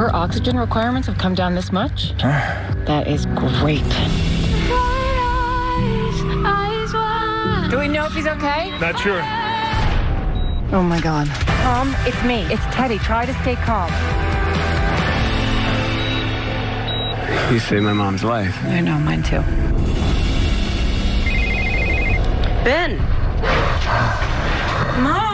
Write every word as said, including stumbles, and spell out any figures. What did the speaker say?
Her oxygen requirements have come down this much? That is great. Do we know if he's okay? Not sure. Oh my God. Tom, it's me. It's Teddy. Try to stay calm. You saved my mom's life. I know, mine too. Ben! Mom!